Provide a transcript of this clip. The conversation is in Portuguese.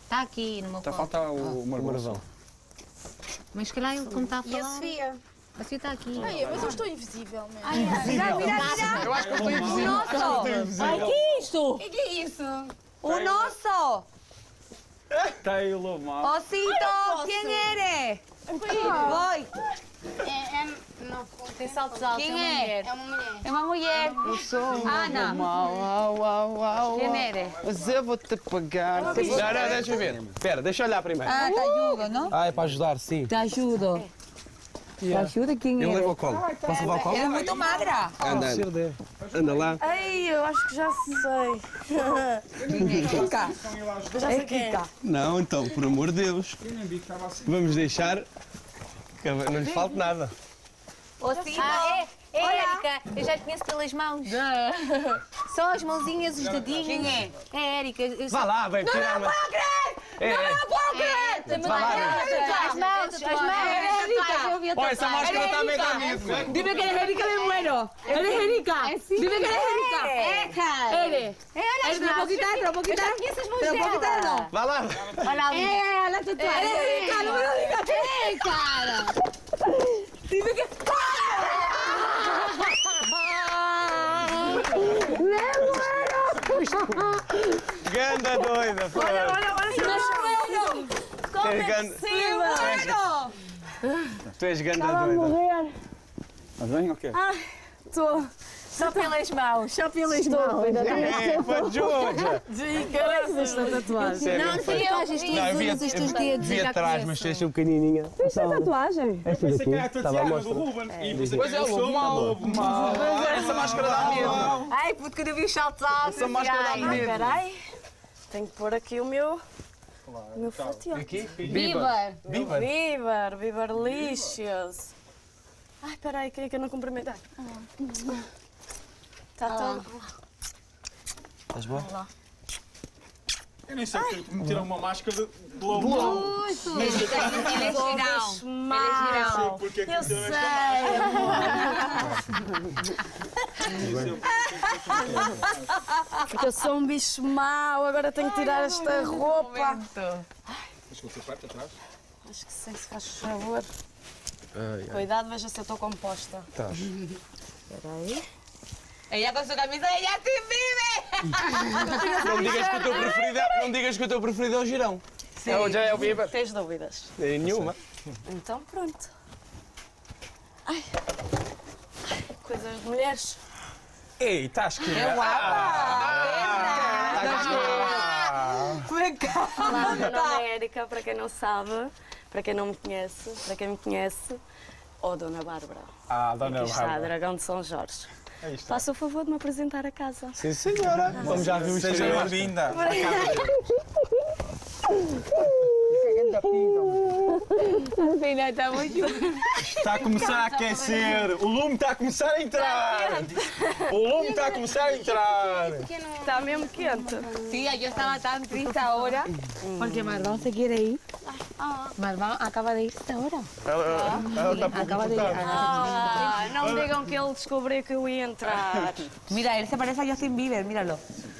Está aqui no meu Está a colo. faltar o Marvão. Mas que lá ele, como está a falar... E a Sofia? A Sofia está aqui. Ai, mas eu estou invisível mesmo. Mira, mira, mira! Eu acho que eu estou invisível. Ai, que é isto? O que é isso? O nosso! Taylor, mal. Osito, quem eres? Voy. Não, Tem saltos altos, quem é? é uma mulher. É uma mulher. Eu sou Ana. Quem eres? Mas eu vou-te pagar. Não, deixa eu ver. Espera, deixa eu olhar primeiro. Ah, te ajudo, não? Ah, é para ajudar, sim. Te ajudo. Te ajudo, quem Eu eres? levo ao colo. Posso levar ao colo? Eres muito magra. Anda, anda lá. Ai, eu acho que já sei. Quem é? Kika. Eu já sei quem é. Não, então, por amor de Deus. Vamos deixar que não lhe falte nada. Osito. É, Érica, eu já te conheço pelas mãos. Só as mãozinhas, os dedinhos. Quem é? É, Érica. Vá lá, vai tirar uma... Vá lá, as mãos, as mãos. Olha, essa máscara está meio bonita. Dime que eres Erika, me muero. ¿Eres Erika? Dime que eres Erika. Eres. ¿Te lo puedo quitar? ¿Te lo puedo quitar? ¿Te lo puedo quitar o no? Vá lá. La tatuaje. Eres Erika, no me lo digas que es, cara. Dime que... ¡Me muero! Ganda doida, pô. ¡Me muero! Tu és ganda... ¡Me muero! Tu és ganda doida. Mas bem, ok. Estou... Só pelas mãos. Só pelas mãos. É, foi Georgia. Caramba, esta tatuagem. Não, foi tatuagens Não, eu todos os teus dedos. vi atrás, mas tu és um pequenininha. Esta é tatuagem? Esta daqui, estava a mostrar. Pois é, o lobo mal. Essa máscara dá medo. Ai, puto, quando eu vi os saltos altos. Essa máscara dá medo. Peraí. Tenho que pôr aqui o meu forteado. Aqui? Bieber. Viva. Biber lixos. Ai, peraí, queria que eu não cumprimentar. Está todo. Estás boa? Eu nem sei porque me tiram uma máscara de lobo. Ele é girão. Mal. Porque é que Eu me sei, tiram esta amor. Porque eu sou um bicho mau, agora tenho que tirar esta roupa. Mas com o teu quarto atrás? Acho que sim, se faz favor. Cuidado, veja se eu estou composta. Estás. Espera aí. Ella con su camisa, ella sí vive. Não digas que o teu preferido é, não digas que o teu preferido é o girão. Sim. Já é o Bieber. Tens dúvidas? Nenhuma. Então pronto. Ai. Coisas de mulheres. Ei, estás que... É Vem cá. Olá, meu nome é Érica, para quem não sabe, para quem não me conhece, para quem me conhece, ou Dona Bárbara. Ah, Dona Aqui está, Bárbara. Dragão de São Jorge. Aí está. Faça o favor de me apresentar a casa. Sim, senhora. Vamos já ver o Seja bem-vinda. Afinal, está muito... Está a começar a aquecer. O lume está a começar a entrar. O lume está a começar a entrar. Está mesmo quente. Tía, yo estaba tan triste ahora porque Marván se quiere ir. Marván acaba de irse ahora. Ela está pouco Acaba de ir. importada. Não me digam que ele descobriu que eu ia entrar. Mira, él se parece a Justin Bieber, míralo.